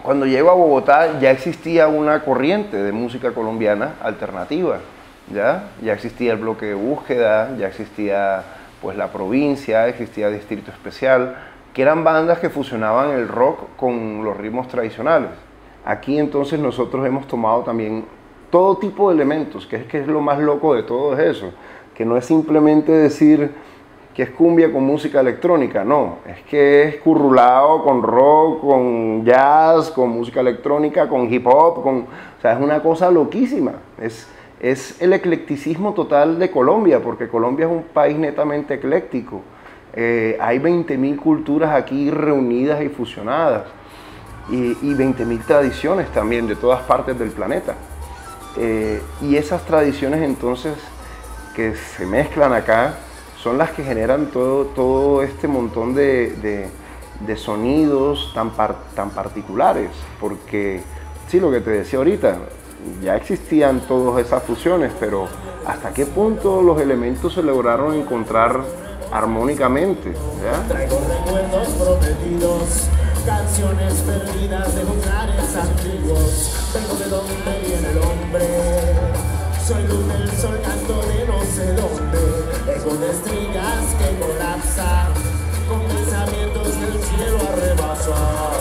Cuando llego a Bogotá ya existía una corriente de música colombiana alternativa, ya existía el bloque de búsqueda, ya existía pues la provincia, existía Distrito Especial, que eran bandas que fusionaban el rock con los ritmos tradicionales. Aquí entonces nosotros hemos tomado también todo tipo de elementos, que es lo más loco de todo eso, que no es simplemente decir que es cumbia con música electrónica, no, es que es currulado con rock, con jazz, con música electrónica, con hip hop, o sea, es una cosa loquísima, es el eclecticismo total de Colombia, porque Colombia es un país netamente ecléctico, hay 20.000 culturas aquí reunidas y fusionadas, y 20.000 tradiciones también de todas partes del planeta, y esas tradiciones entonces que se mezclan acá, son las que generan todo este montón de sonidos tan particulares, porque sí, lo que te decía ahorita, ya existían todas esas fusiones, pero ¿hasta qué punto los elementos se lograron encontrar armónicamente? ¿Ya? Traigo recuerdos prometidos, canciones perdidas de lugares antiguos, vengo de donde viene el hombre. Soy luz del sol, canto de no sé dónde, eco de estrellas que colapsan, con pensamientos del cielo a rebasar.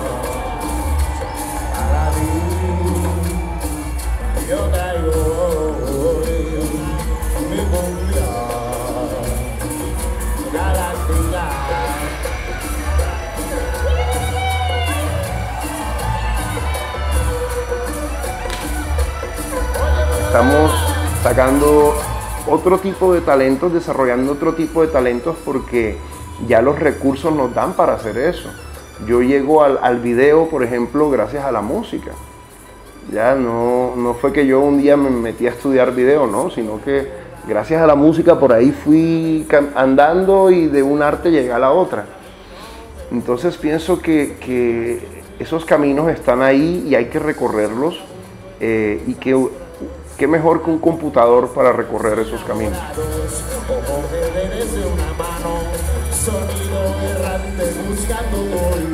Para mí, yo traigo hoy mi cumbia galáctica. Estamos sacando otro tipo de talentos, desarrollando otro tipo de talentos porque ya los recursos nos dan para hacer eso. Yo llego al video, por ejemplo, gracias a la música. Ya no fue que yo un día me metí a estudiar video, ¿no? Sino que gracias a la música por ahí fui andando y de un arte llegué a la otra. Entonces pienso que esos caminos están ahí y hay que recorrerlos y que qué mejor que un computador para recorrer esos caminos. Desde una mano, sonido errante buscando